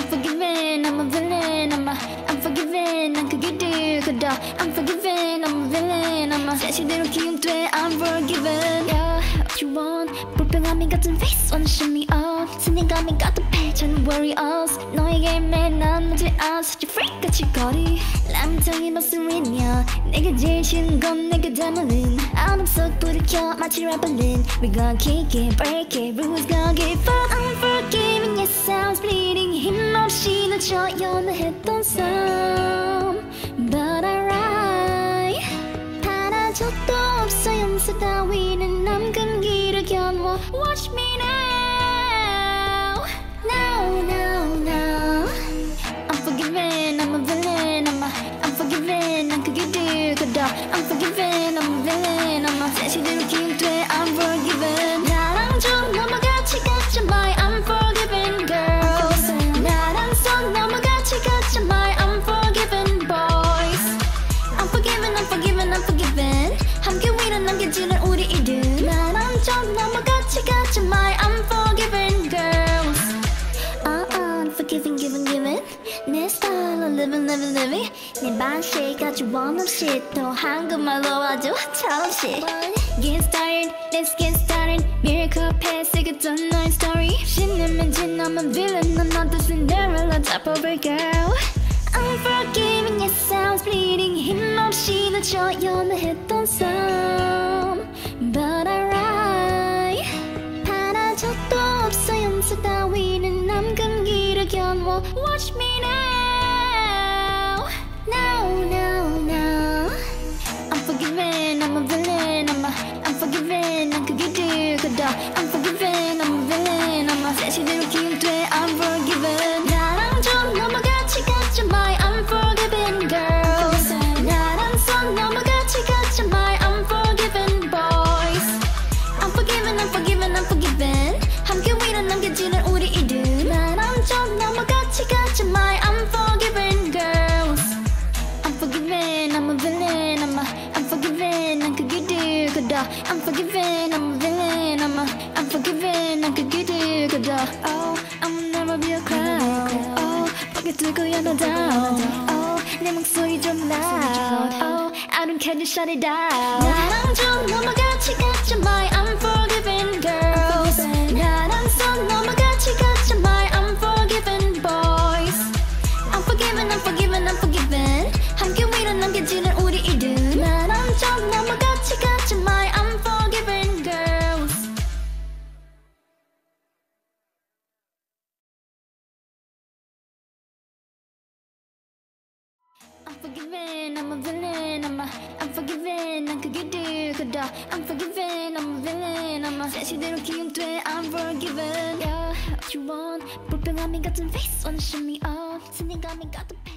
Unforgiven, I'm a villain. Unforgiven, 난 그게 들거든. Unforgiven, I'm a villain. 사실대로 기억돼. Unforgiven. Yeah, what you want? 불평함이 같은 face wanna shut me up. 스님감이 가득해. 저는 warriors. 너에게 맨난 문제 안 such a freak 같이 거리. 람통이 무슨 일이냐? 내가 제일 싫은 건 내가 닮은 어둠 속 불을 켜 마치 래퍼는 We gon' kick it, break it, rules gon' get fucked. Unforgiven, yes, sounds bleeding. 힘없이 너 조연했던 삶 But alright 사라져도 없어 용서 따위는 남금 길을 견워 Watch me now Now, now, now Unforgiven, I'm a villain. Unforgiven, 난 그게 들거든. Unforgiven, I'm a villain. 사실대로 기억돼. Unforgiven. 나랑 좀 넘어같이 가자 my unforgiven girls. 나랑 손 넘어같이 가자 my unforgiven boys. Unforgiven, unforgiven, unforgiven. 함께 위로 남겨지는 우리 이름. 나랑 좀 넘어같이 가자 my unforgiven girls. Unforgiving, giving, giving. 내 스타일로 living, living, living. 내 방식 아주 원 없이 또 한국말로 아주 철없이 Get started, let's get started. Miracle pass, 쓰겠던 너의 story. 신내면 진 I'm a villain. 넌 not the Cinderella type of a girl. Unforgiving, yes, sounds bleeding. 힘없이 너 조연했던 삶 But alright 사라져도 없어 용서 따위는 남금 길을 견워 Watch me now Now, now, now Unforgiven, I'm a villain. Unforgiven, 난 그게 들거든. Unforgiven, I'm a villain. 사실대로 기억돼. Unforgiven. 나랑 좀 넘어같이 가자 my unforgiven girls. 나랑 손 넘어같이 가자 my unforgiven boys. Unforgiven, unforgiven, unforgiven. 함께 위로 남겨지는 우리 이름. 나랑 좀 넘어같이 가자 my unforgiven girls. Unforgiven, I'm a villain. Unforgiven, 난 그게 들거든. Unforgiven, I'm a villain. Unforgiven, 난 그게 들거든. Oh, I'll never be a clown. Oh, 벽에 들고야 너 down. Oh, 내 목소리 좀 loud. Oh, I don't care, just shut it down. 나랑 좀 넘어같이 가자 my unforgiven girls. 나랑 손 넘어같이 가자 my unforgiven boys. Unforgiven, unforgiven, unforgiven. 함께 위로 남겨지는 우리 이름. 나랑 좀 넘어같이 가자 my unforgiven girls. Unforgiven, I'm a villain. Unforgiven, 난 그게 들거든. Unforgiven, I'm a villain. 사실대로 기억돼. Unforgiven. Yeah, what you want? 불평함이 같은 face wanna shut me up. 스님감이 가득해.